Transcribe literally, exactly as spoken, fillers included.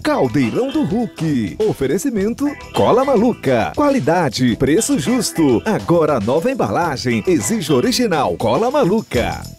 Caldeirão do Hulk. Oferecimento Cola Maluca. Qualidade, preço justo. Agora a nova embalagem exige original Cola Maluca.